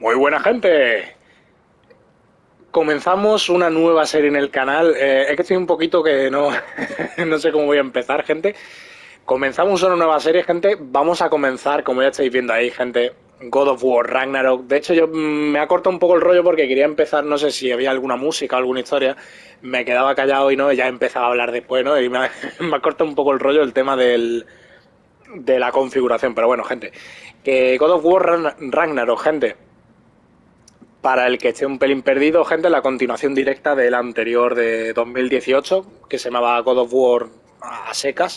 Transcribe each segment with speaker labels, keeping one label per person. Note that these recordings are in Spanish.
Speaker 1: Muy buena gente. Comenzamos una nueva serie en el canal. Es que estoy un poquito que no, no sé cómo voy a empezar, gente. Comenzamos una nueva serie, gente. Vamos a comenzar, como ya estáis viendo ahí, gente, God of War Ragnarok. De hecho, yo me ha cortado un poco el rollo porque quería empezar, no sé si había alguna música o alguna historia. Me quedaba callado y no, ya empezaba a hablar después, ¿no? Y me ha, me ha cortado un poco el rollo el tema de la configuración. Pero bueno, gente, que God of War Ragnarok, gente. Para el que esté un pelín perdido, gente, la continuación directa del anterior de 2018, que se llamaba God of War a secas.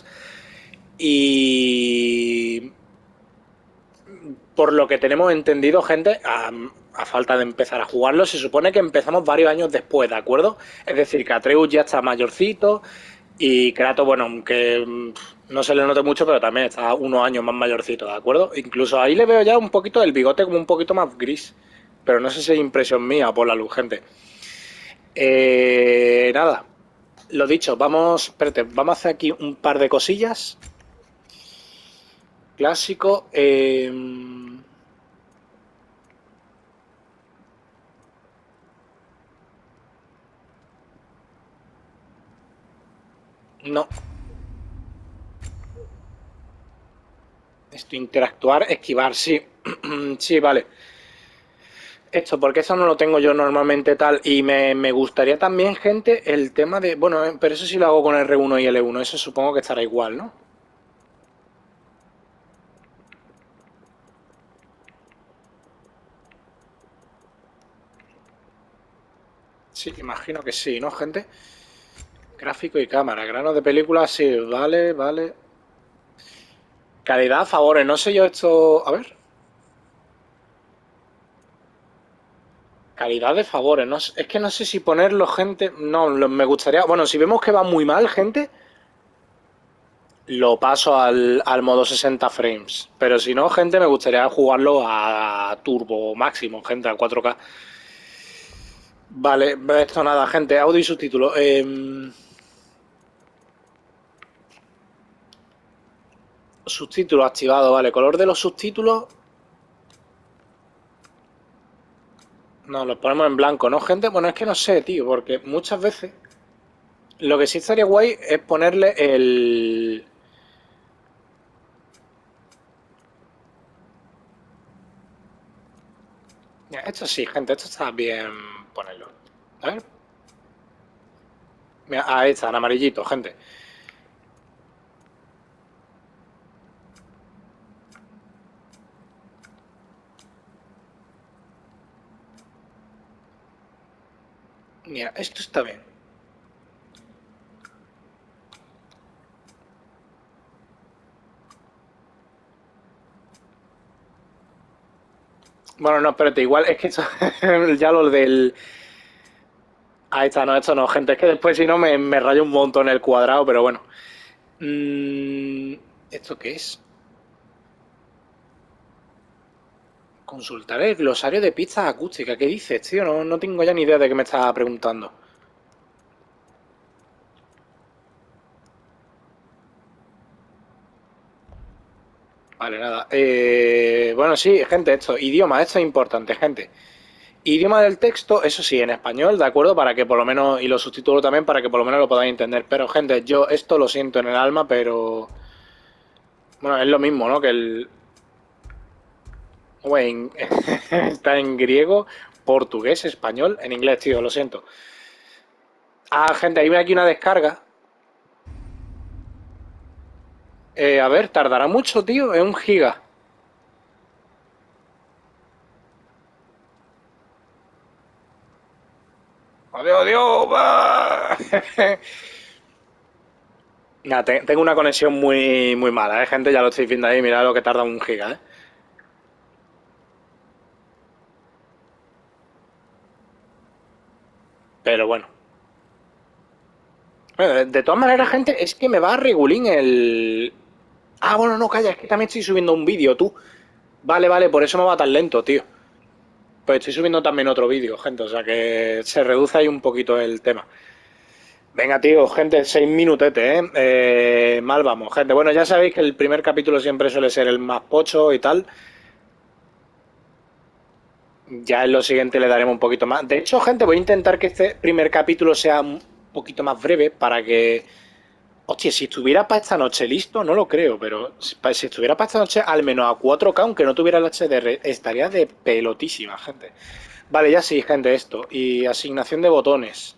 Speaker 1: Y por lo que tenemos entendido, gente, a falta de empezar a jugarlo, se supone que empezamos varios años después, ¿de acuerdo? Es decir, que Atreus ya está mayorcito y Kratos, bueno, aunque no se le note mucho, pero también está unos años más mayorcito, ¿de acuerdo? Incluso ahí le veo ya un poquito el bigote como un poquito más gris. Pero no sé si es impresión mía por la luz, gente. Nada, lo dicho, vamos, espérate, vamos a hacer aquí un par de cosillas. Clásico. No, esto interactuar, esquivar, sí. Sí, vale. Esto, porque eso no lo tengo yo normalmente tal. Y me gustaría también, gente, el tema de. Bueno, pero eso sí lo hago con R1 y L1. Eso supongo que estará igual, ¿no? Sí, imagino que sí, ¿no, gente? Gráfico y cámara, granos de película, sí, vale, vale. Calidad a favores, no sé yo esto. A ver. Calidad de favores, no, es que no sé si ponerlo, gente. No, me gustaría. Bueno, si vemos que va muy mal, gente, lo paso al modo 60 frames. Pero si no, gente, me gustaría jugarlo a turbo máximo, gente, a 4K. Vale, esto nada, gente, audio y subtítulos. Subtítulos activado, vale. Color de los subtítulos. No, los ponemos en blanco, ¿no, gente? Bueno, es que no sé, tío, porque muchas veces. Lo que sí estaría guay es ponerle el. Mira, esto sí, gente, esto está bien ponerlo. A ver. Mira, ahí está, en amarillito, gente. Mira, esto está bien. Bueno, no, espérate, igual es que esto, ya lo del. Ahí está, no, esto no, gente. Es que después si no me rayo un montón el cuadrado, pero bueno. Mm, ¿Esto qué es? Consultar el glosario de pistas acústicas. ¿Qué dices, tío? No, no tengo ya ni idea de qué me estás preguntando. Vale, nada. Bueno, sí, gente, esto. Idioma, esto es importante, gente. Idioma del texto, eso sí, en español, ¿de acuerdo? Para que por lo menos, y los subtítulos también, para que por lo menos lo podáis entender. Pero, gente, yo esto lo siento en el alma, pero. Bueno, es lo mismo, ¿no? Que el. Bueno, está en griego, portugués, español, en inglés, tío, lo siento. Ah, gente, ahí ve aquí una descarga. A ver, tardará mucho, tío, es un giga. Adiós, adiós, va. Nada, tengo una conexión muy, muy mala, gente, ya lo estáis viendo ahí, mirad lo que tarda un giga, Pero bueno. Bueno, de todas maneras, gente, es que me va a regulín el. Ah, bueno, no, calla, es que también estoy subiendo un vídeo, tú. Vale, vale, por eso me va tan lento, tío. Pues estoy subiendo también otro vídeo, gente, o sea que se reduce ahí un poquito el tema. Venga, tío, gente, 6 minutetes, Mal vamos, gente. Bueno, ya sabéis que el primer capítulo siempre suele ser el más pocho y tal. Ya en lo siguiente le daremos un poquito más. De hecho, gente, voy a intentar que este primer capítulo sea un poquito más breve para que... Hostia, si estuviera para esta noche listo, no lo creo, pero si estuviera para esta noche al menos a 4K, aunque no tuviera el HDR, estaría de pelotísima, gente. Vale, ya sí, gente, esto. Y asignación de botones.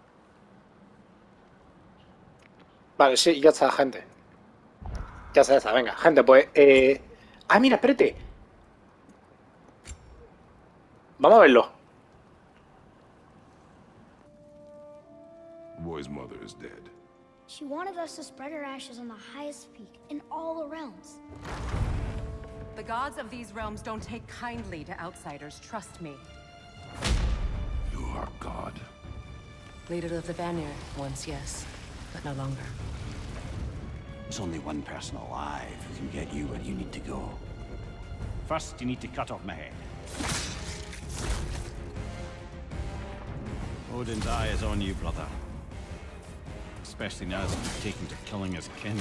Speaker 1: Vale, sí, ya está, gente. Ya está, venga. Gente, pues... Ah, mira, espérate. Vamos a verlo.
Speaker 2: The boy's mother is dead.
Speaker 3: She wanted us to spread her ashes on the highest peak in all the realms.
Speaker 4: The gods of these realms don't take kindly to outsiders, trust me.
Speaker 2: You are God.
Speaker 4: Leader of the Vanir, once yes, but no longer.
Speaker 5: There's only one person alive who can get you where you need to go. First, you need to cut off my head. Odin's eye is on you, brother. Especially now that you've taken to killing his kin.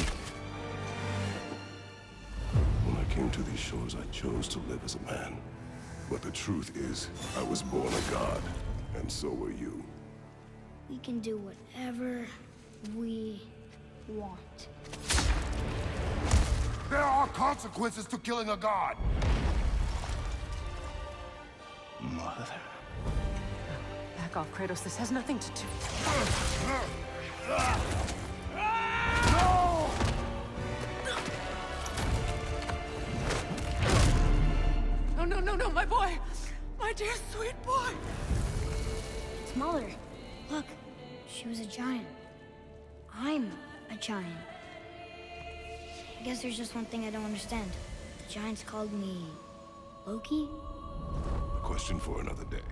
Speaker 2: When I came to these shores, I chose to live as a man. But the truth is, I was born a god, and so were you.
Speaker 3: We can do whatever we want.
Speaker 6: There are consequences to killing a god!
Speaker 5: Mother.
Speaker 4: Back off, Kratos. This has nothing to do... No, my boy! My dear, sweet boy!
Speaker 3: It's Mother. Look, she was a giant. I'm a giant. I guess there's just one thing I don't understand. The giants called me... Loki?
Speaker 2: A question for another day.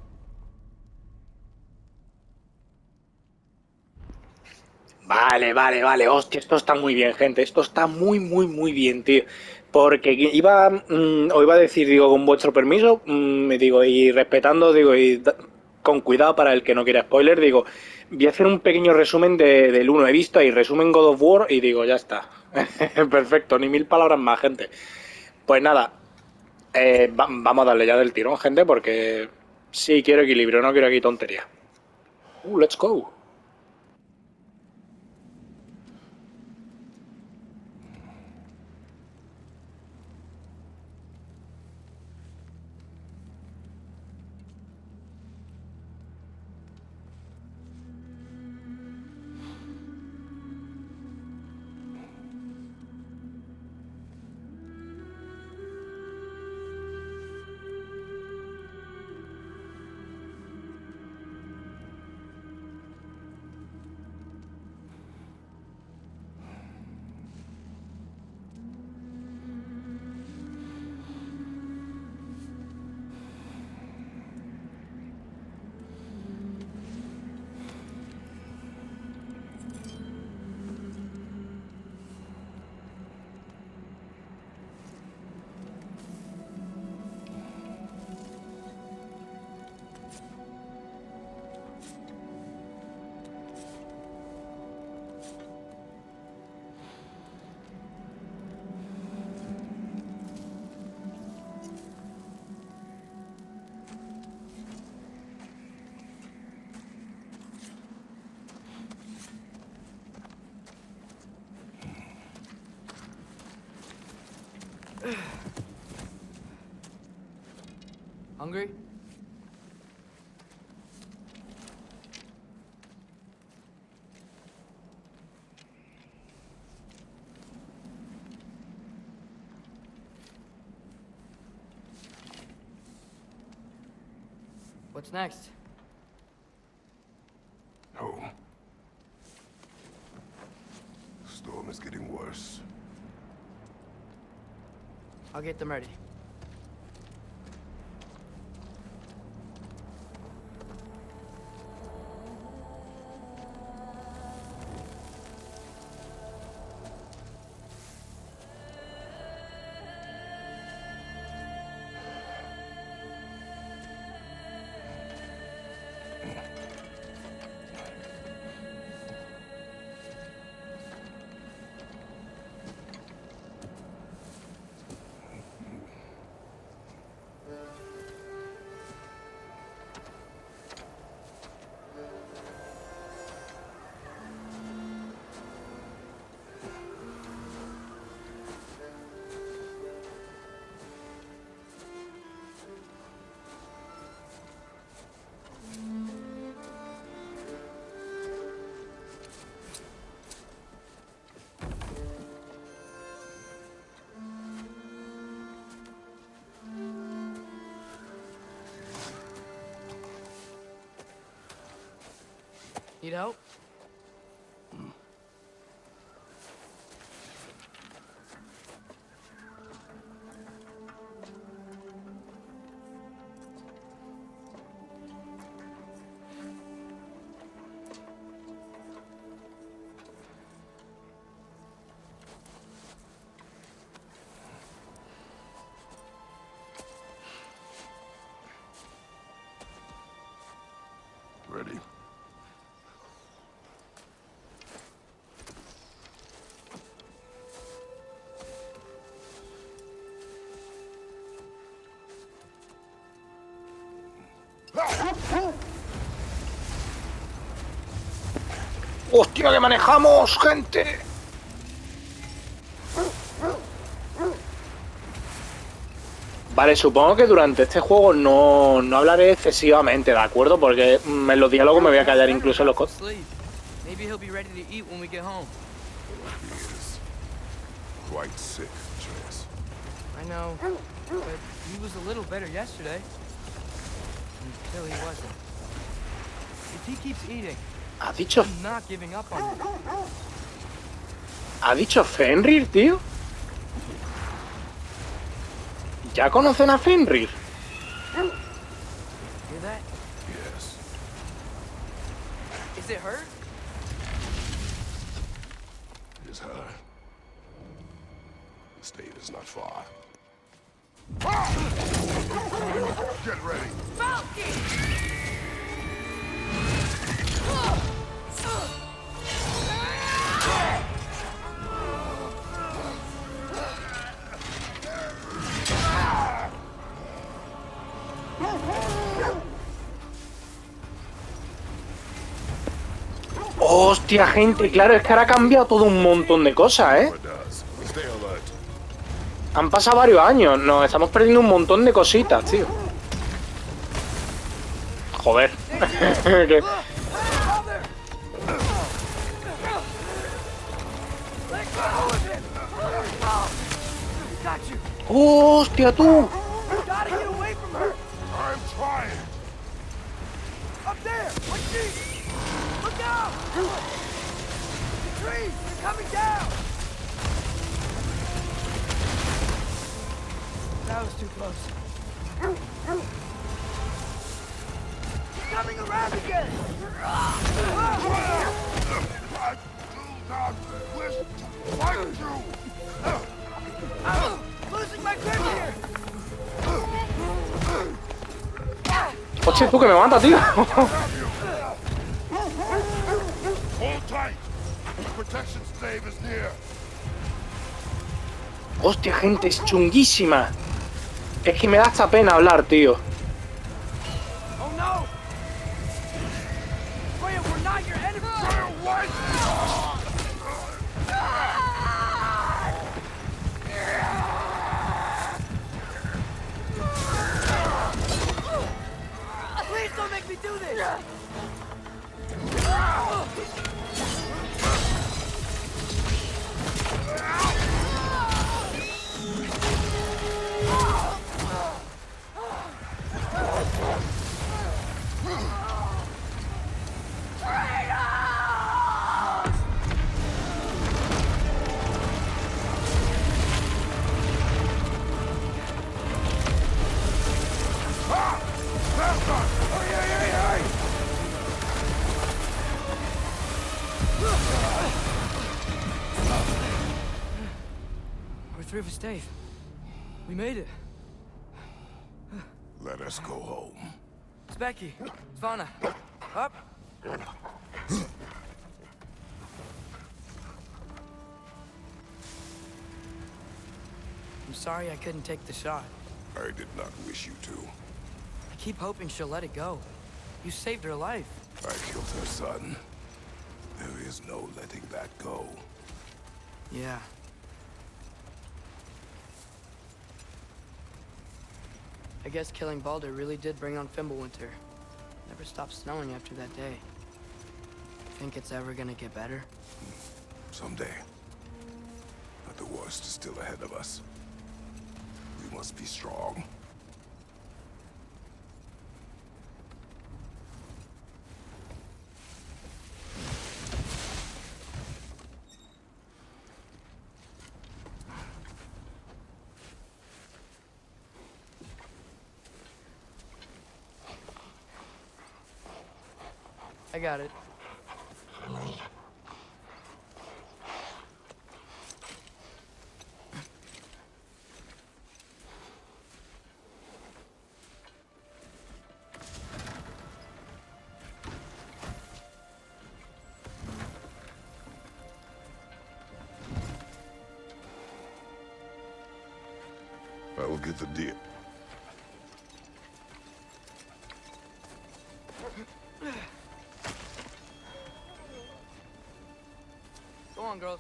Speaker 1: Vale. Hostia, esto está muy bien, gente. Esto está muy bien, tío. Porque os iba a decir, digo, con vuestro permiso, digo, y respetando, digo, con cuidado para el que no quiera spoiler, digo, voy a hacer un pequeño resumen del uno. He visto ahí, resumen God of War, y digo, ya está. Perfecto, ni 1000 palabras más, gente. Pues nada, vamos a darle ya del tirón, gente, porque sí quiero equilibrio, no quiero aquí tontería. Let's go.
Speaker 7: Hungry? What's next?
Speaker 2: Home. Storm is getting worse.
Speaker 7: I'll get them ready. Need help?
Speaker 2: Ready?
Speaker 1: ¡Hostia, que manejamos, gente! Vale, supongo que durante este juego no hablaré excesivamente, ¿de acuerdo? Porque en los diálogos me voy a callar incluso en los cosas.
Speaker 7: Maybe he'll be ready to eat when we get home.
Speaker 2: He is quite sick, Atreus.
Speaker 7: I know, but he was a little better yesterday. Until he wasn't. If he keeps eating,
Speaker 1: ¿Ha dicho,
Speaker 7: I'm not giving up on him.
Speaker 1: ¿ha dicho Fenrir, tío? ¿Ya conocen a Fenrir?
Speaker 7: Hear that?
Speaker 2: Yes.
Speaker 7: Is it her?
Speaker 2: It is her. The state is not far.
Speaker 6: Get ready.
Speaker 1: Hostia, gente, claro, es que ahora ha cambiado todo un montón de cosas, ¿eh?
Speaker 2: It does. Stay alert.
Speaker 1: Han pasado varios años, nos estamos perdiendo un montón de cositas, tío. Joder. Que- ¡Hostia, tú!
Speaker 7: Gotta get away from her!
Speaker 6: I'm trying.
Speaker 7: Up there! What tree? Look out! The trees! They're coming down! That was too close. He's coming around again!
Speaker 6: I do not wish to fight you.
Speaker 7: I'm losing my grip here!
Speaker 1: Hostia, tú que me mata, tío.
Speaker 6: Hold tight. Protection stave is near.
Speaker 1: Hostia, gente, es chunguísima. Es que me da hasta pena hablar, tío.
Speaker 7: Oh no! Freya, we're not your enemy!
Speaker 6: Freya, what?
Speaker 7: Please don't make me do this! We're through for Stave. We made it.
Speaker 2: Let us go home.
Speaker 7: It's Becky. Svana. Up. I'm sorry I couldn't take the shot.
Speaker 2: I did not wish you to.
Speaker 7: I keep hoping she'll let it go. You saved her life.
Speaker 2: I killed her son. There is no letting that go.
Speaker 7: Yeah. I guess killing Baldur really did bring on Fimbulwinter. Never stopped snowing after that day. Think it's ever gonna get better?
Speaker 2: Someday. But the worst is still ahead of us. We must be strong.
Speaker 7: I got it.
Speaker 2: I will get the deer.
Speaker 7: Go on, girls.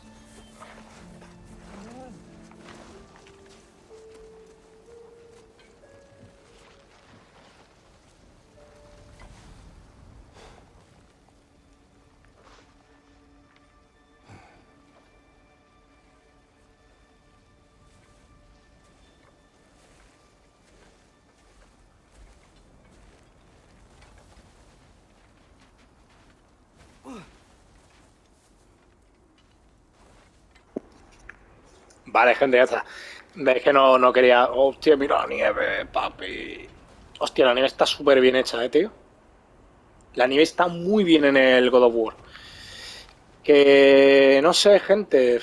Speaker 1: Vale, gente, ya está. Es que no quería... Hostia, mira la nieve, papi. Hostia, la nieve está súper bien hecha, tío. La nieve está muy bien en el God of War. Que... no sé, gente.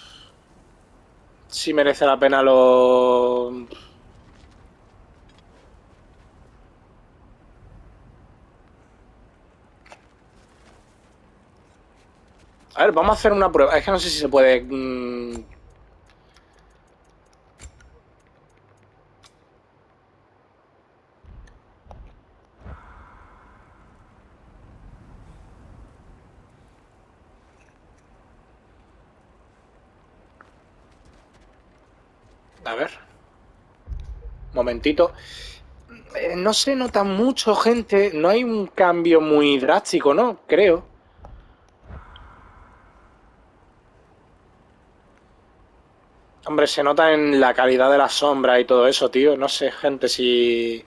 Speaker 1: Si merece la pena lo... A ver, vamos a hacer una prueba. Es que no sé si se puede... A ver. Momentito. No se nota mucho, gente. No hay un cambio muy drástico, ¿no? Creo. Hombre, se nota en la calidad de la sombra y todo eso, tío. No sé, gente, si...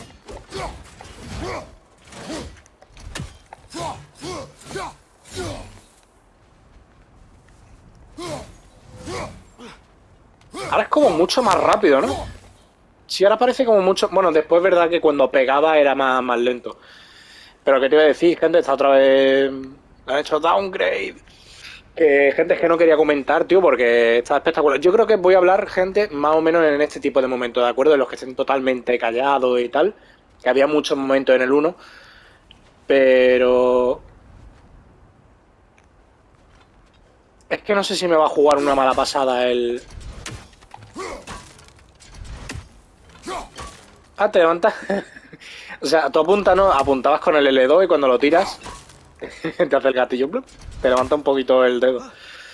Speaker 1: Ahora es como mucho más rápido, ¿no? Sí, ahora parece como mucho... Bueno, después es verdad que cuando pegaba era más lento. Pero ¿qué te iba a decir, gente? Esta otra vez... Han hecho downgrade. Gente, es que no quería comentar, tío, porque está espectacular. Yo creo que voy a hablar, gente, más o menos en este tipo de momentos, ¿de acuerdo? De los que estén totalmente callados y tal. Que había muchos momentos en el 1. Pero... es que no sé si me va a jugar una mala pasada el... Ah, te levantas. O sea, tú apuntas, ¿no? Apuntabas con el L2 y cuando lo tiras te hace el gatillo, ¡plup! Te levanta un poquito el dedo.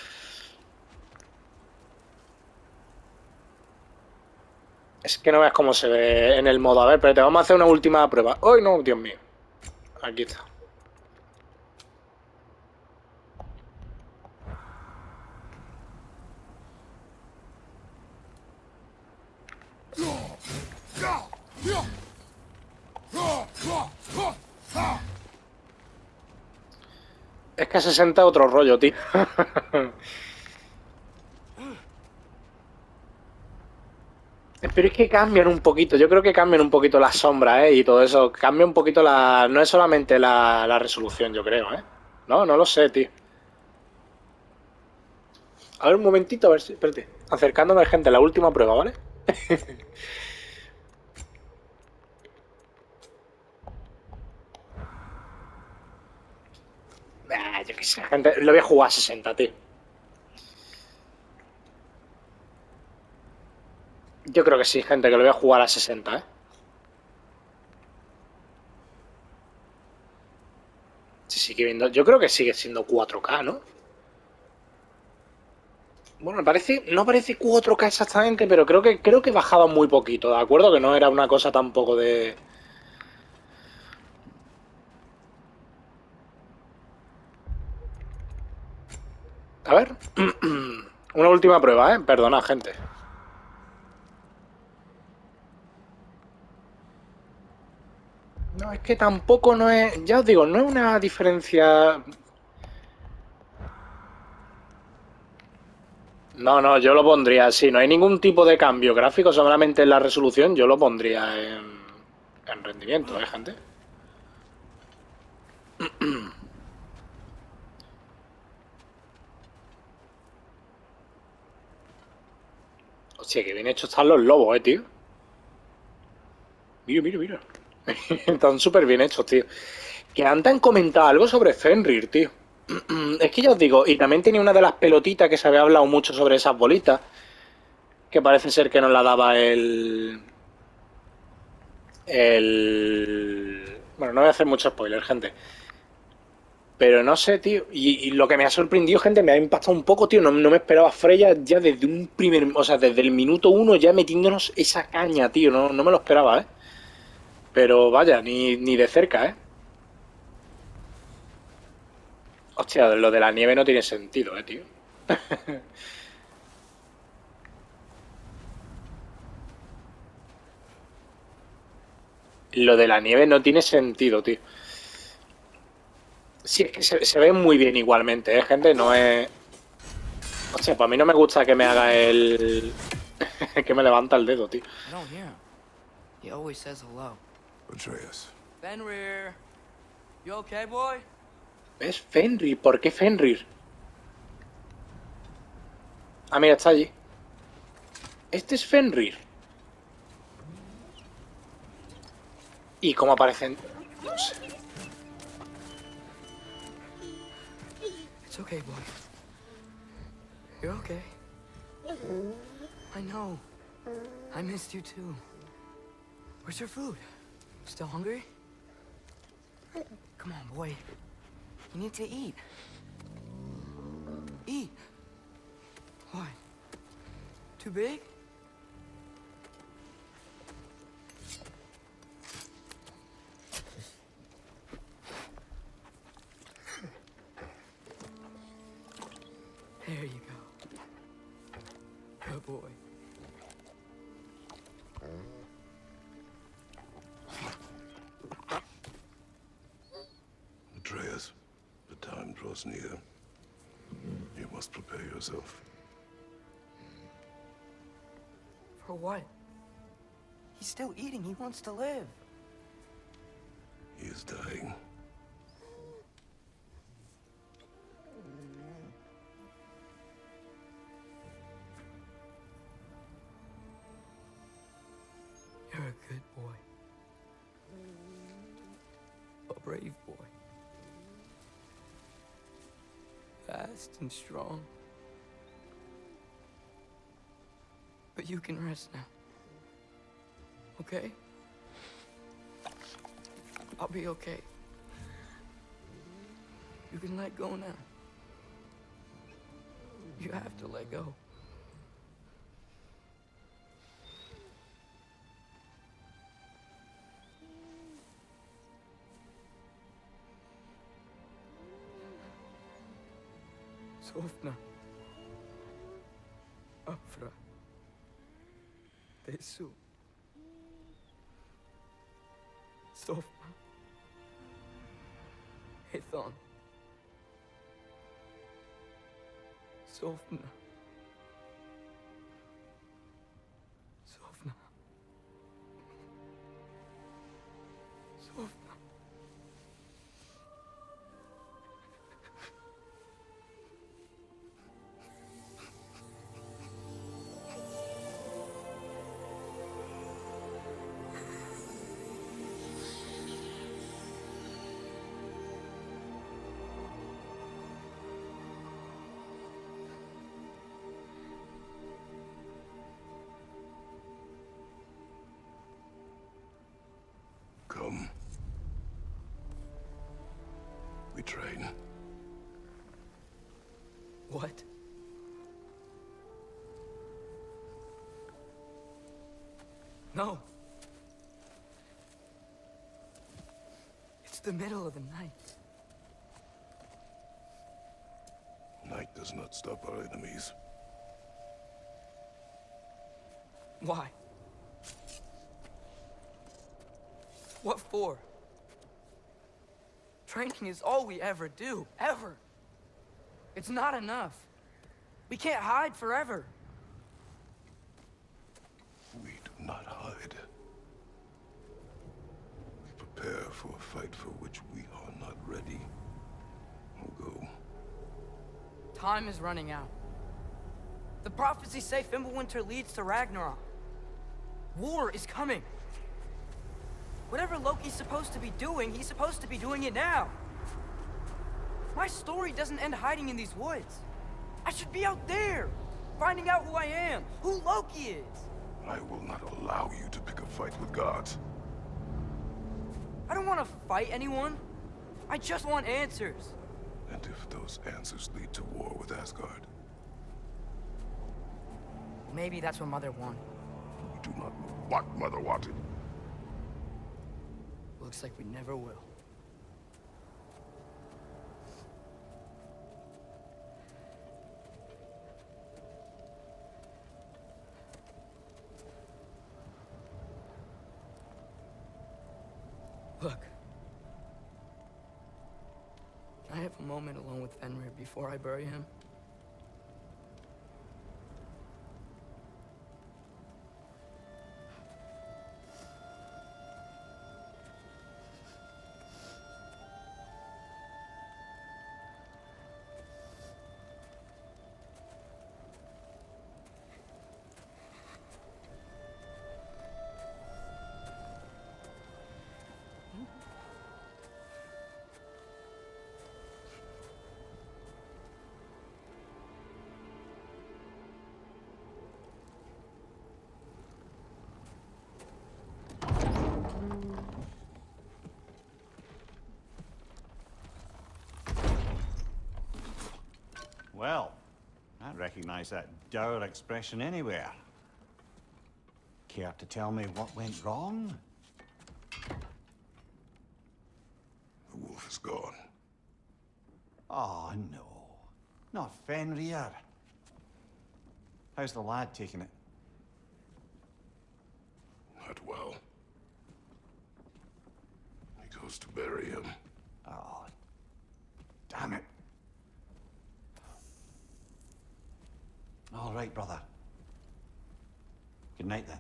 Speaker 1: Es que no ves cómo se ve en el modo. A ver, pero te vamos a hacer una última prueba. ¡Ay, no! Dios mío. Aquí está. Es que 60 es otro rollo, tío. Pero es que cambian un poquito. Yo creo que cambian un poquito las sombras, y todo eso. Cambia un poquito la... No es solamente la resolución, yo creo, No lo sé, tío. A ver, un momentito, a ver si... Espérate. Acercándome, gente, la última prueba, ¿vale? Yo qué sé, gente. Lo voy a jugar a 60, tío. Yo creo que sí, gente, que lo voy a jugar a 60, Sí, sigue viendo. Yo creo que sigue siendo 4K, ¿no? Bueno, no parece 4K exactamente, pero creo que bajaba muy poquito, ¿de acuerdo? Que no era una cosa tampoco de... A ver. Una última prueba, Perdona, gente. No, es que tampoco no es... Ya os digo, no es una diferencia... No, yo lo pondría así. No hay ningún tipo de cambio gráfico, solamente en la resolución. Yo lo pondría en rendimiento, gente. Hostia, que bien hechos están los lobos, tío. Mira, mira, mira. Están súper bien hechos, tío. Que antes han comentado algo sobre Fenrir, tío. Es que ya os digo, y también tenía una de las pelotitas que se había hablado mucho sobre esas bolitas, que parece ser que nos la daba Bueno, no voy a hacer mucho spoiler, gente. Pero no sé, tío. Y lo que me ha sorprendido, gente, me ha impactado un poco, tío. No me esperaba Freya ya desde un primer... O sea, desde el minuto 1 ya metiéndonos esa caña, tío. No me lo esperaba, ¿eh? Pero vaya, ni de cerca, ¿eh? Hostia, lo de la nieve no tiene sentido, tío. Lo de la nieve no tiene sentido, tío. Sí, es que se ve muy bien igualmente, gente. No es... Hostia, pues a mí no me gusta que me haga el... que me levanta el dedo, tío.
Speaker 7: I don't hear him. He always says hello.
Speaker 2: Atreus.
Speaker 7: Fenrir, you okay, boy?
Speaker 1: ¿Ves? Fenrir. ¿Por qué Fenrir? Ah, mira, está allí. Este es Fenrir. ¿Y cómo aparecen? No sé.
Speaker 7: It's okay, boy. You're okay. I know. I missed you too. Where's your food? Still hungry? Come on, boy. You need to eat. Eat. What? Too big? There you go. Good boy.
Speaker 2: Atreus, the time draws near. You must prepare yourself.
Speaker 7: For what? He's still eating. He wants to live.
Speaker 2: He is dying.
Speaker 7: You're a good boy. A brave boy. Fast and strong. But you can rest now. Okay? I'll be okay. You can let go now. You have to let go. Sofna. Afra. Tesu. Sofna. Hethon. Sofna. Sofna. Sofna.
Speaker 2: Come. We train.
Speaker 7: What? No. It's the middle of the night.
Speaker 2: Night does not stop our enemies.
Speaker 7: Why? What for? Training is all we ever do, ever. It's not enough. We can't hide forever.
Speaker 2: We do not hide. We prepare for a fight for which we are not ready. We'll go.
Speaker 7: Time is running out. The prophecies say Fimbulwinter leads to Ragnarok. War is coming. Whatever Loki's supposed to be doing, he's supposed to be doing it now. My story doesn't end hiding in these woods. I should be out there, finding out who I am, who Loki is.
Speaker 2: I will not allow you to pick a fight with gods.
Speaker 7: I don't want to fight anyone. I just want answers.
Speaker 2: And if those answers lead to war with Asgard?
Speaker 7: Maybe that's what Mother wanted.
Speaker 2: We do not know what Mother wanted.
Speaker 7: Looks like we never will. Look. Can I have a moment alone with Fenrir before I bury him?
Speaker 5: Well, I recognize that dour expression anywhere. Care to tell me what went wrong?
Speaker 2: The wolf is gone.
Speaker 5: Oh, no. Not Fenrir. How's the lad taking it?
Speaker 2: Not well. He goes to bury him.
Speaker 5: Oh, damn it. All right, brother. Good night, then.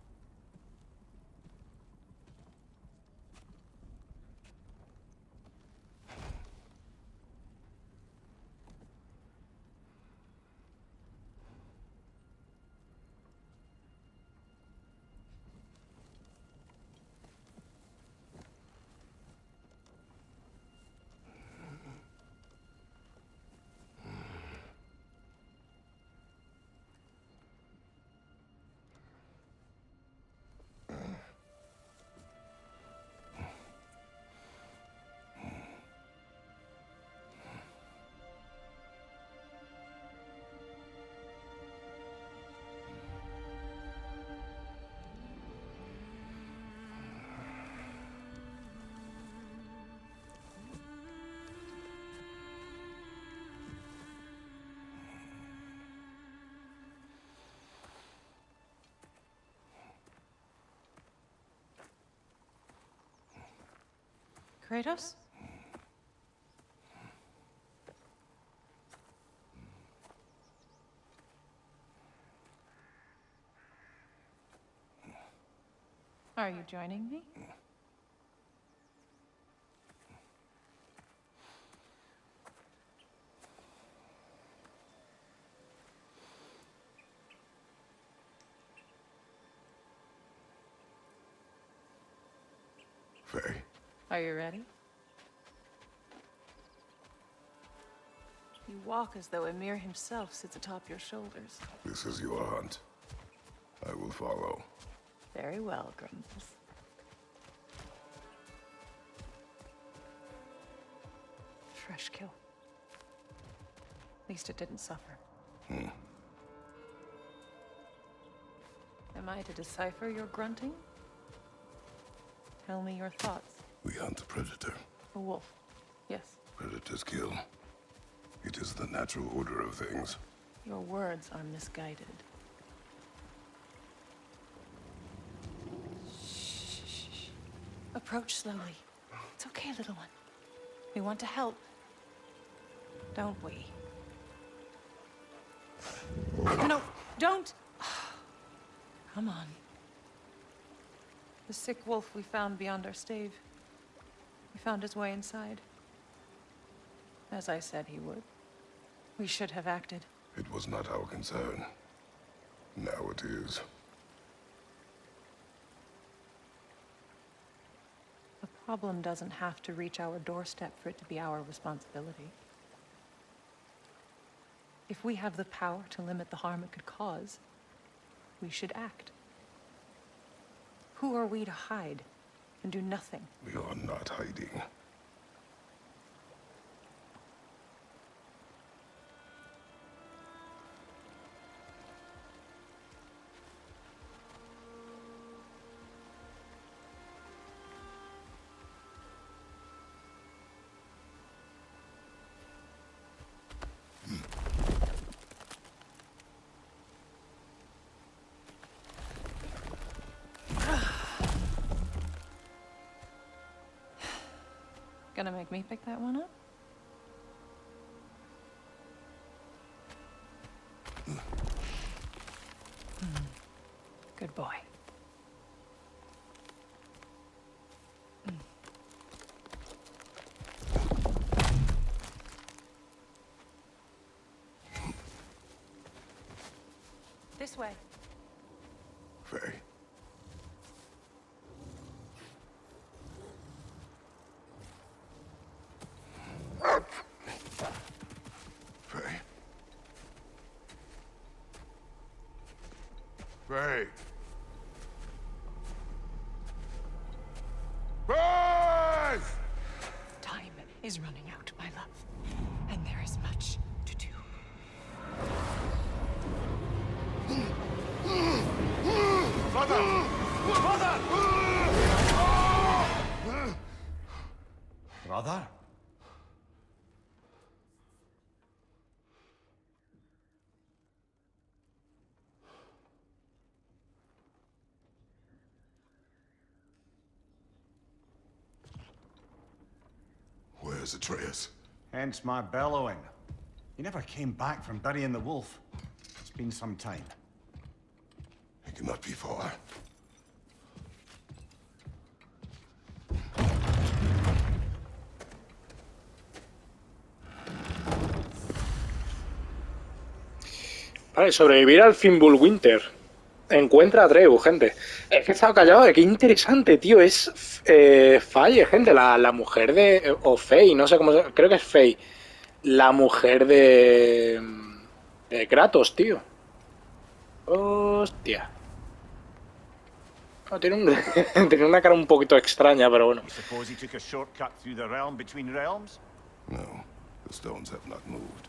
Speaker 4: Kratos? Are you joining me?
Speaker 2: Faye.
Speaker 4: Are you ready? You walk as though Ymir himself sits atop your shoulders.
Speaker 2: This is your hunt. I will follow.
Speaker 4: Very well, Grumpus. Fresh kill. At least it didn't suffer. Am I to decipher your grunting? Tell me your thoughts.
Speaker 2: We hunt the predator.
Speaker 4: A wolf. Yes.
Speaker 2: Predators kill. It is the natural order of things.
Speaker 4: Your words are misguided. Shh. Approach slowly. It's okay, little one. We want to help. Don't we? No, don't! Come on. The sick wolf we found beyond our stave. He found his way inside. As I said he would. We should have acted.
Speaker 2: It was not our concern. Now it is.
Speaker 4: The problem doesn't have to reach our doorstep for it to be our responsibility. If we have the power to limit the harm it could cause, we should act. Who are we to hide and do nothing?
Speaker 2: We are not hiding.
Speaker 4: Gonna make me pick that one up? Good boy. This way.
Speaker 2: Faye. Faye. Faye. Faye!
Speaker 4: Time is running out, my love. And there is much to do.
Speaker 2: Mother! Mother!
Speaker 5: Brother?
Speaker 2: Where's Atreus?
Speaker 5: Hence my bellowing. He never came back from burying the wolf. It's been some time.
Speaker 2: He cannot be far.
Speaker 1: Vale, sobrevivir al Fimbulwinter. Encuentra a Atreus, gente. Es que he estado callado, qué interesante, tío. Es Faye, gente, la mujer de... O Faye, no sé cómo se... Creo que es Faye. La mujer de Kratos, tío. Hostia. Oh, tiene una cara un poquito extraña, pero bueno.
Speaker 5: You suppose he took a shortcut through the realm between realms?
Speaker 2: No, the stones have not moved.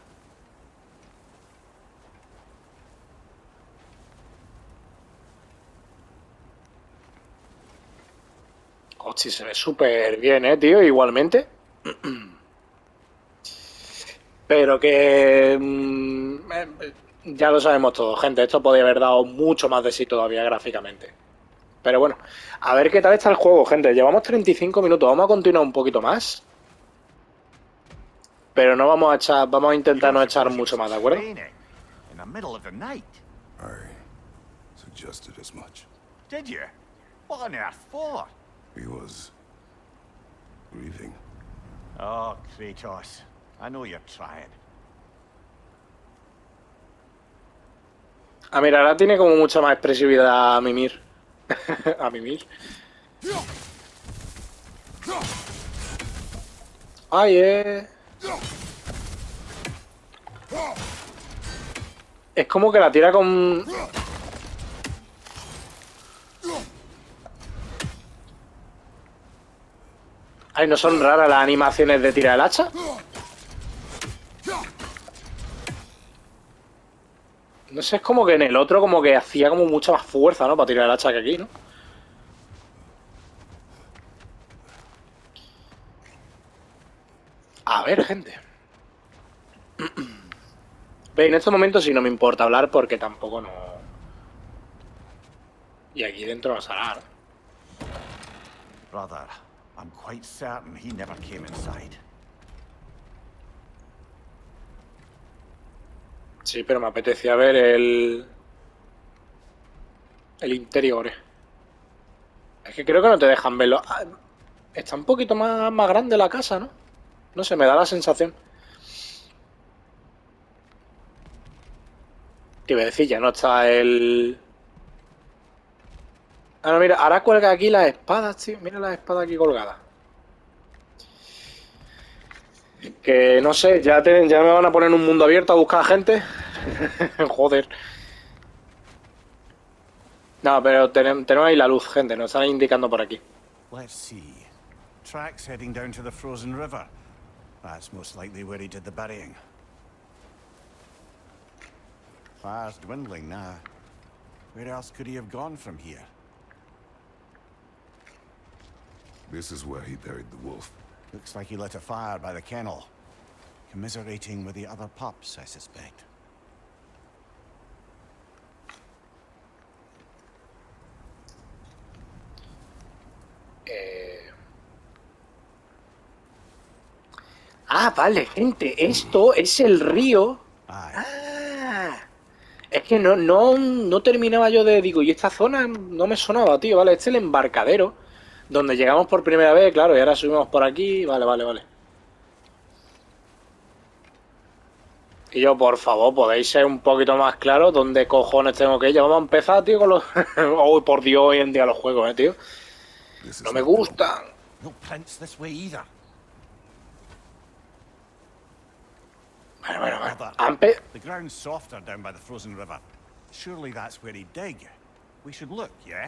Speaker 1: Hostia, se ve súper bien, tío, igualmente. Pero que... ya lo sabemos todos, gente. Esto podría haber dado mucho más de sí todavía gráficamente. Pero bueno, a ver qué tal está el juego, gente. Llevamos 35 minutos. Vamos a continuar un poquito más. Pero no vamos a echar... Vamos a intentar no echar mucho más, ¿de acuerdo?
Speaker 5: In the middle of the night.
Speaker 2: I suggested as much.
Speaker 5: Did you? What on earth for?
Speaker 2: He was grieving.
Speaker 5: Oh, Kratos. I know you're trying.
Speaker 1: Ah, mira, ahora tiene como mucha más expresividad a Mimir. A Mimir. Ay, Es como que la tira con... Ay, ¿no son raras las animaciones de tirar el hacha? No sé, es como que en el otro como que hacía como mucha más fuerza, ¿no? Para tirar el hacha que aquí, ¿no? A ver, gente. Ve, en estos momentos sí no me importa hablar porque tampoco no... Y aquí dentro vas a hablar.
Speaker 5: Brother, I'm quite certain he never came inside.
Speaker 1: Sí, pero me apetecía ver el interior. Es que creo que no te dejan verlo. Ah, está un poquito más grande la casa, ¿no? No sé, me da la sensación. Te iba a decir, ya no está el... Ah, no, mira, ahora cuelga aquí las espadas, tío. Mira las espadas aquí colgadas. Que no sé, ya me van a poner en un mundo abierto a buscar gente. Joder. No, pero tenemos ahí la luz, gente. Nos están indicando por aquí.
Speaker 5: Let's see. Tracks heading down to the frozen river. That's most likely where he did the burying. Fire's dwindling now. Where else could he have gone from here?
Speaker 2: This is where he buried the wolf.
Speaker 5: Looks like he lit a fire by the kennel. Commiserating with the other pups, I suspect.
Speaker 1: Ah, vale, gente. Esto es el río.
Speaker 5: Aye.
Speaker 1: Ah, es que no terminaba yo de... Digo, y esta zona no me sonaba, tío. Vale, este es el embarcadero. Donde llegamos por primera vez, claro. Y ahora subimos por aquí. Vale. Y yo, por favor, ¿podéis ser un poquito más claros dónde cojones tengo que ir? Ya vamos a empezar, tío, con los... Oh, por Dios, hoy en día los juegos, tío. No me gustan.
Speaker 5: No prints this way either.
Speaker 1: Bueno.
Speaker 5: Brother, the ground's softer down by the frozen river. Surely that's where he'd dig. We should look, yeah?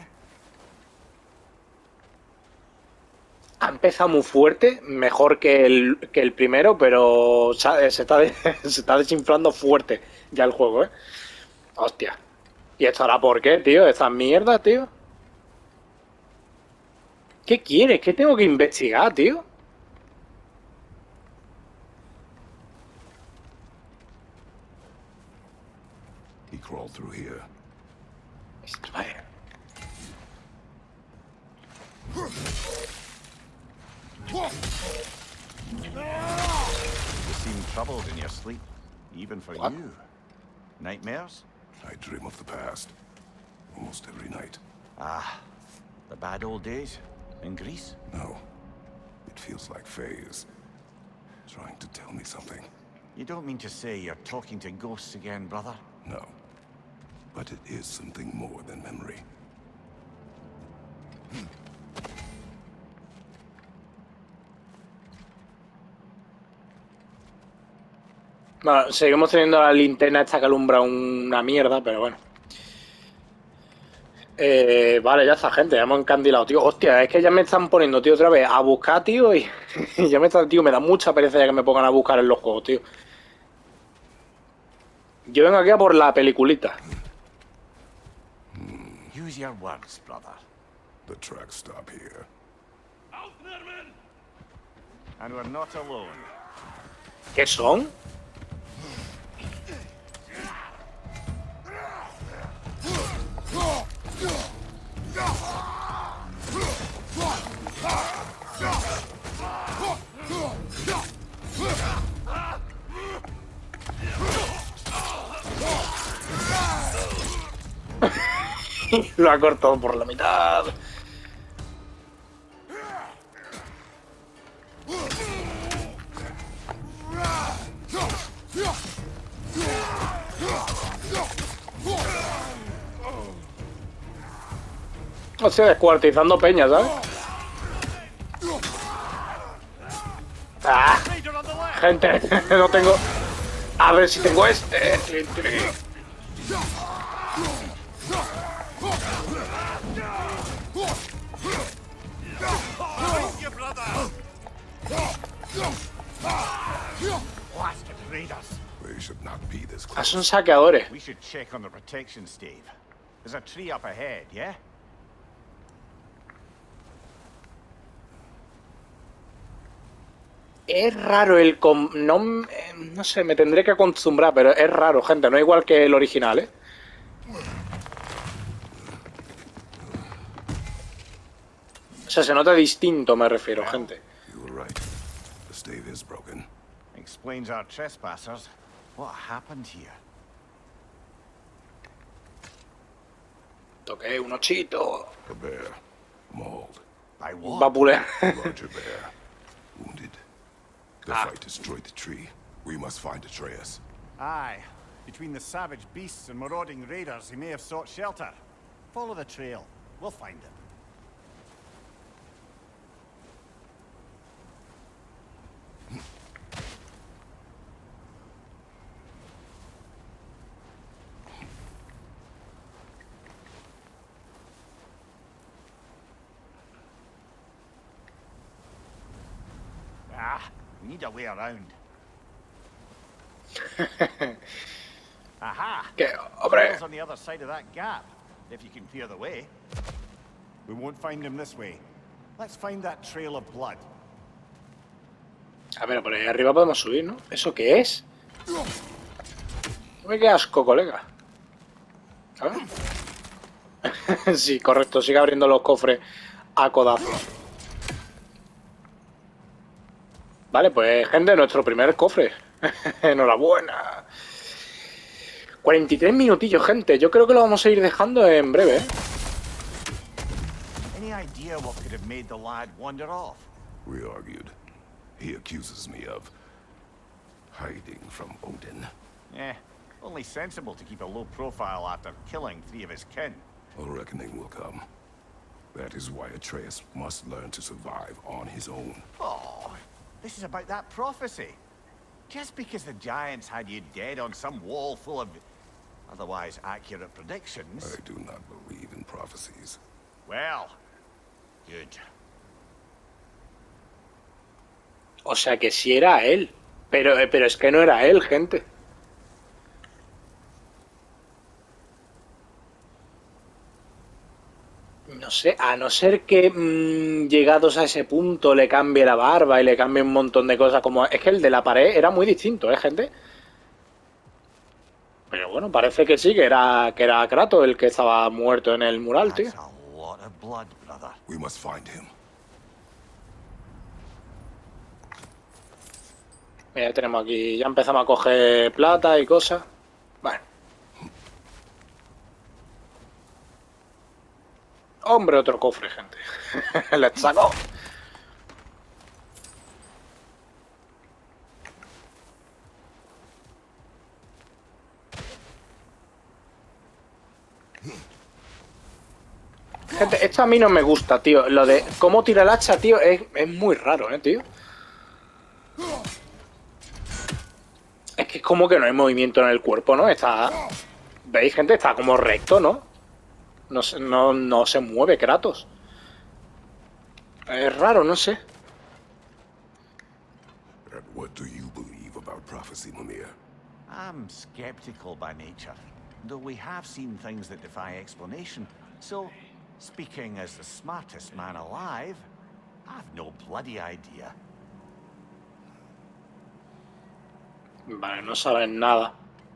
Speaker 1: Ha empezado muy fuerte, mejor que el primero, pero se está desinflando fuerte ya el juego, ¿eh? Hostia. ¿Y esto ahora por qué, tío? Estas mierdas, tío. ¿Qué quieres? ¿Qué tengo que investigar, tío?
Speaker 2: He crawled through here.
Speaker 1: Vale.
Speaker 5: You seem troubled in your sleep, even for
Speaker 1: What?
Speaker 5: you. Nightmares?
Speaker 2: I dream of the past. Almost every night.
Speaker 5: Ah, the bad old days in Greece?
Speaker 2: No. It feels like Faye is trying to tell me something.
Speaker 5: You don't mean to say you're talking to ghosts again, brother?
Speaker 2: No. But it is something more than memory.
Speaker 1: Bueno, seguimos teniendo la linterna esta que alumbra una mierda, pero bueno. Vale, ya está, gente, ya hemos encandilado, tío. Hostia, es que ya me están poniendo, tío, otra vez a buscar, tío, y ya me está, tío, me da mucha pereza ya que me pongan a buscar en los juegos, tío. Yo vengo aquí a por la peliculita.
Speaker 5: Use your words, brother.
Speaker 2: The tracks stop here.
Speaker 5: And we're not alone.
Speaker 1: ¿Qué son? Lo ha cortado por la mitad. O sea, descuartizando peñas, ¿sabes? ¡Ah! Gente, no tengo... A ver si tengo este.
Speaker 5: Blasted raiders.
Speaker 2: They should not be this
Speaker 1: Ah,
Speaker 2: close.
Speaker 1: son saqueadores.
Speaker 5: We should check on the protection stave. There's a tree up ahead, yeah?
Speaker 1: Es raro el... no sé, me tendré que acostumbrar, pero es raro, gente. No es igual que el original, ¿eh? O sea, se nota distinto, me refiero, gente.
Speaker 2: You were right. The stave is broken.
Speaker 5: Explains our trespassers. What happened here?
Speaker 1: Toqué un ochito.
Speaker 2: A bear. Mauled.
Speaker 5: By what?
Speaker 1: Vapulear.
Speaker 2: Larger bear. Wounded. The fight destroyed the tree. We must find Atreus.
Speaker 5: Aye. Between the savage beasts and marauding raiders, he may have sought shelter. Follow the trail. We'll find him. We need a way around. Aha!
Speaker 1: Que, hombre.
Speaker 5: Trail's on the other side of that gap, if you can clear the way. We won't find him this way. Let's find that trail of blood.
Speaker 1: A ver, por ahí arriba podemos subir, ¿no? ¿Eso qué es? Me qué asco, colega. A ver. Sí, correcto. Sigue abriendo los cofres a codazos. Vale, pues, gente, nuestro primer cofre. Enhorabuena. 43 minutillos, gente. Yo creo que lo vamos a ir dejando en breve, ¿eh?
Speaker 5: Any idea what could have made the lad wander off?
Speaker 2: We argued. He accuses me of hiding from Odin.
Speaker 5: Only sensible to keep a low profile after killing 3 of his kin.
Speaker 2: A reckoning will come. That is why Atreus must learn to survive on his own.
Speaker 5: Oh, this is about that prophecy. Just because the giants had you dead on some wall full of otherwise accurate predictions.
Speaker 2: I do not believe in prophecies.
Speaker 5: Well, good.
Speaker 1: O sea que sí era él. Pero es que no era él, gente. No sé, a no ser que llegados a ese punto le cambie la barba y le cambie un montón de cosas como... Es que el de la pared era muy distinto, gente. Pero bueno, parece que sí, que era Kratos el que estaba muerto en el mural, tío.
Speaker 5: That's a lot of blood, brother.
Speaker 2: We must find him.
Speaker 1: Mira, ya tenemos aquí, ya empezamos a coger plata y cosas. Bueno. Hombre, otro cofre, gente. Let's go. Gente, esto a mí no me gusta, tío. Lo de cómo tira el hacha, tío, es muy raro, tío. Es que es como que no hay movimiento en el cuerpo, ¿no? Está... ¿Veis, gente? Está como recto, ¿no? No se mueve Kratos. Es raro, no sé.
Speaker 2: And what do you believe about prophecy, Mimir?
Speaker 5: I'm skeptical by nature, though we have seen things that defy explanation. So, speaking as the smartest man alive, I've no bloody idea.
Speaker 1: Vale, no saben nada.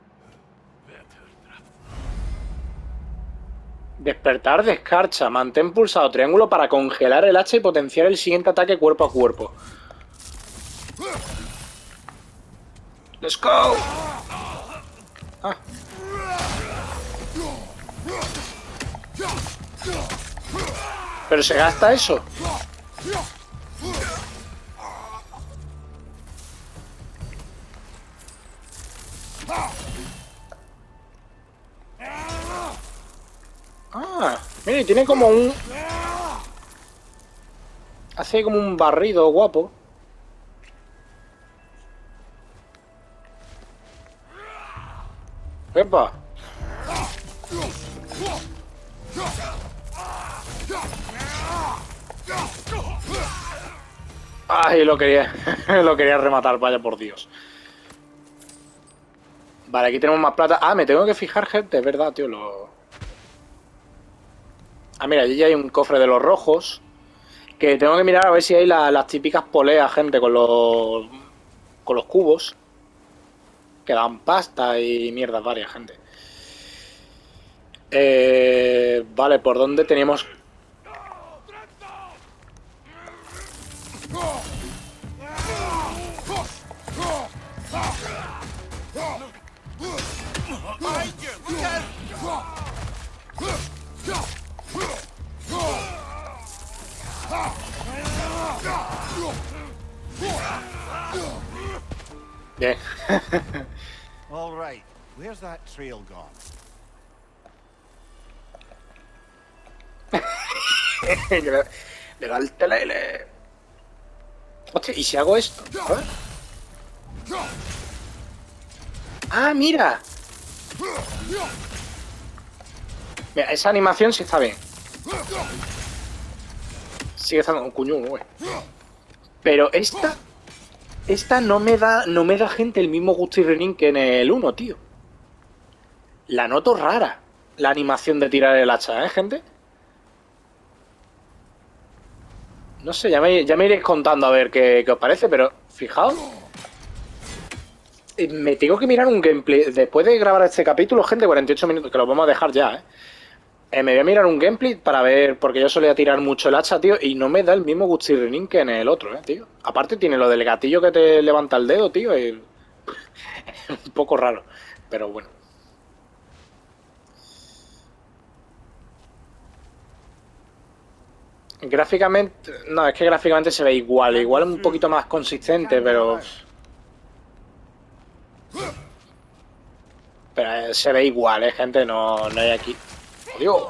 Speaker 1: Despertar de escarcha. Mantén pulsado triángulo para congelar el hacha y potenciar el siguiente ataque cuerpo a cuerpo. ¡Let's go! Ah. ¿Pero se gasta eso? Ah, mire, tiene como un... Hace como un barrido guapo. ¡Epa! Ay, lo quería rematar, vaya por Dios. Vale, aquí tenemos más plata. Ah, me tengo que fijar, gente, es verdad, tío, Ah, mira, allí ya hay un cofre de los rojos. Que tengo que mirar a ver si hay las típicas poleas, gente, con los cubos. Que dan pasta y mierdas varias, gente. Vale, ¿por dónde teníamos?
Speaker 5: All right, Where's that trail gone?
Speaker 1: Le da el telele. Hostia, ¿y si hago esto? A ver. ¡Ah, mira! Mira, esa animación sí está bien. Sigue estando un cuñón, güey. Pero esta no me da gente el mismo gusto y renín que en el 1, tío. La noto rara, la animación de tirar el hacha, gente. No sé, ya me iréis contando a ver qué os parece, pero fijaos. Me tengo que mirar un gameplay. Después de grabar este capítulo, gente, 48 minutos, que lo vamos a dejar ya, me voy a mirar un gameplay para ver, porque yo solía tirar mucho el hacha, tío, y no me da el mismo gutsirrinín que en el otro, tío. Aparte tiene lo del gatillo que te levanta el dedo, tío, y... un poco raro, pero bueno. Gráficamente, no, es que gráficamente se ve igual un poquito más consistente, pero se ve igual, gente, no hay aquí. Dios.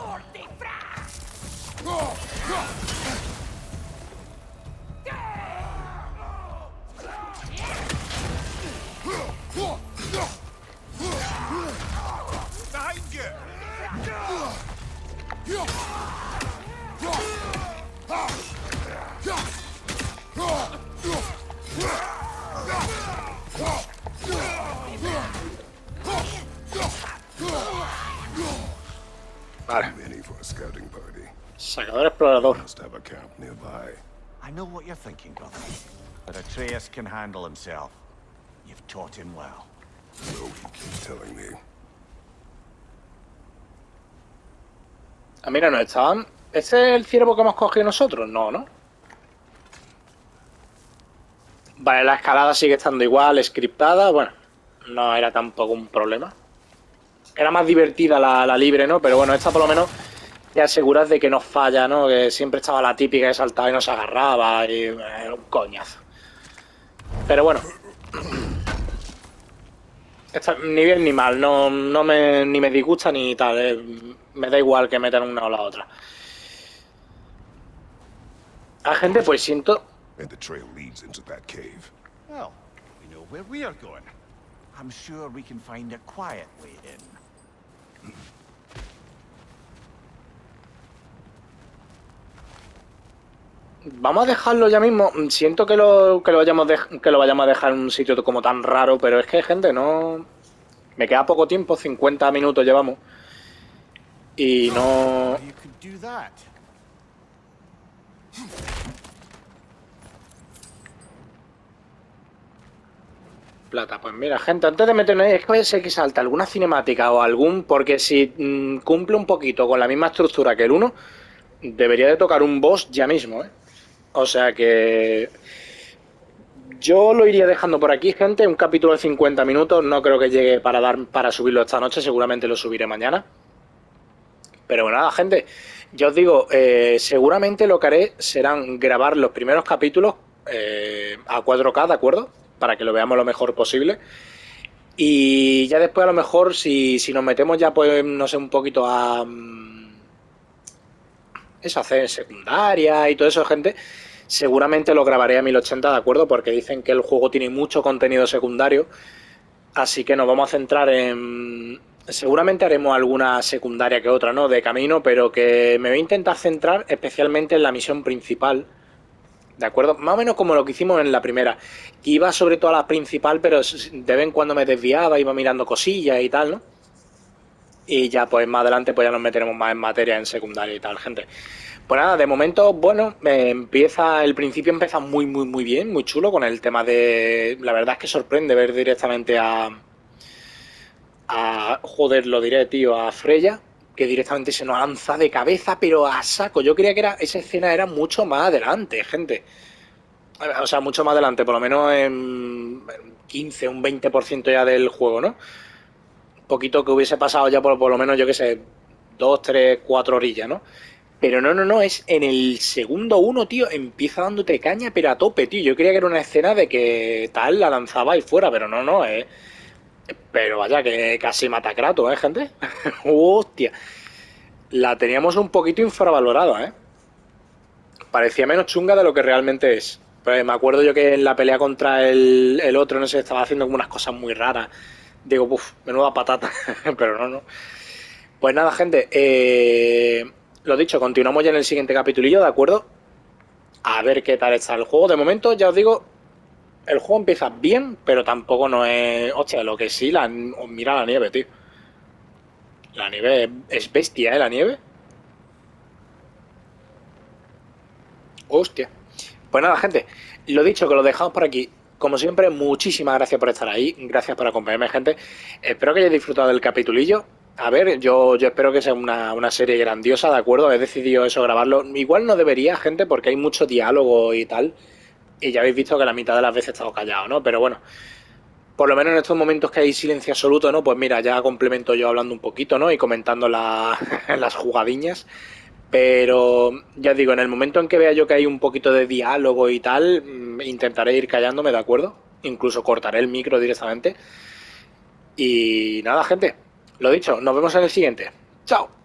Speaker 1: Vale. Sacador explorador.
Speaker 5: I know what you're thinking, brother. But Atreus can handle himself. You've taught him well.
Speaker 2: So he keeps telling me.
Speaker 1: Ah, mira, no estaban. ¿Ese es el ciervo que hemos cogido nosotros? No, ¿no? Vale, la escalada sigue estando igual, scriptada. Bueno, no era tampoco un problema. Era más divertida la libre, ¿no? Pero bueno, esta por lo menos te aseguras de que no falla, ¿no? Que siempre estaba la típica que saltaba y no se agarraba y era un coñazo. Pero bueno. Esta, ni bien ni mal, ni me disgusta ni tal. Me da igual que metan una o la otra. Ah, gente, pues siento...
Speaker 2: And the trail leads into that cave.
Speaker 5: Well, we know where we are going. I'm sure we can find a quiet way in.
Speaker 1: Vamos a dejarlo ya mismo. Siento que lo vayamos a dejar en un sitio como tan raro, pero es que, gente, no... Me queda poco tiempo, 50 minutos llevamos. Y no... Plata, pues mira, gente, antes de meternos ahí, es que vaya a ser que salta alguna cinemática o algún... Porque si cumple un poquito con la misma estructura que el 1, debería de tocar un boss ya mismo, O sea que... Yo lo iría dejando por aquí, gente, un capítulo de 50 minutos, no creo que llegue para subirlo esta noche, seguramente lo subiré mañana. Pero nada, gente, ya os digo, seguramente lo que haré serán grabar los primeros capítulos a 4K, ¿de acuerdo? Para que lo veamos lo mejor posible. Y ya después a lo mejor si nos metemos ya pues, no sé, un poquito a... Eso, hacer secundaria y todo eso, gente... Seguramente lo grabaré a 1080, ¿de acuerdo? Porque dicen que el juego tiene mucho contenido secundario. Así que nos vamos a centrar en... Seguramente haremos alguna secundaria que otra, ¿no? De camino, pero que me voy a intentar centrar especialmente en la misión principal. ¿De acuerdo? Más o menos como lo que hicimos en la primera. Que iba sobre todo a la principal, pero de vez en cuando me desviaba, iba mirando cosillas y tal, ¿no? Y ya pues más adelante pues ya nos meteremos más en materia en secundaria y tal, gente. Pues nada, de momento, bueno, el principio empieza muy bien, muy chulo con el tema de... La verdad es que sorprende ver directamente joder, lo diré, tío, a Freya, que directamente se nos lanza de cabeza, pero a saco. Yo creía que esa escena era mucho más adelante, gente. O sea, mucho más adelante, por lo menos en 15, un 20% ya del juego, ¿no? Un poquito que hubiese pasado ya por lo menos, yo qué sé, 2, 3, 4 orillas, ¿no? Pero no, es en el segundo 1, tío, empieza dándote caña, pero a tope, tío. Yo creía que era una escena de que tal la lanzaba y fuera, pero no, Pero vaya, que casi mata a Kratos, gente. Hostia. La teníamos un poquito infravalorada, Parecía menos chunga de lo que realmente es. Pues me acuerdo yo que en la pelea contra el otro, no sé, estaba haciendo como unas cosas muy raras. Digo, uff, menuda patata. Pero no. Pues nada, gente. Lo dicho, continuamos ya en el siguiente capitulillo, ¿de acuerdo? A ver qué tal está el juego. De momento, ya os digo, el juego empieza bien, pero tampoco no es... Hostia, lo que sí, mira la nieve, tío. La nieve es bestia, la nieve. Hostia. Pues nada, gente, lo dicho, que lo dejamos por aquí. Como siempre, muchísimas gracias por estar ahí. Gracias por acompañarme, gente. Espero que hayáis disfrutado del capitulillo. A ver, yo espero que sea una serie grandiosa, ¿de acuerdo? He decidido eso, grabarlo. Igual no debería, gente, porque hay mucho diálogo y tal. Y ya habéis visto que la mitad de las veces he estado callado, ¿no? Pero bueno, por lo menos en estos momentos que hay silencio absoluto, ¿no? Pues mira, ya complemento yo hablando un poquito, ¿no? Y comentando las jugadiñas. Pero ya digo, en el momento en que vea yo que hay un poquito de diálogo y tal, intentaré ir callándome, ¿de acuerdo? Incluso cortaré el micro directamente. Y nada, gente, lo dicho, nos vemos en el siguiente. ¡Chao!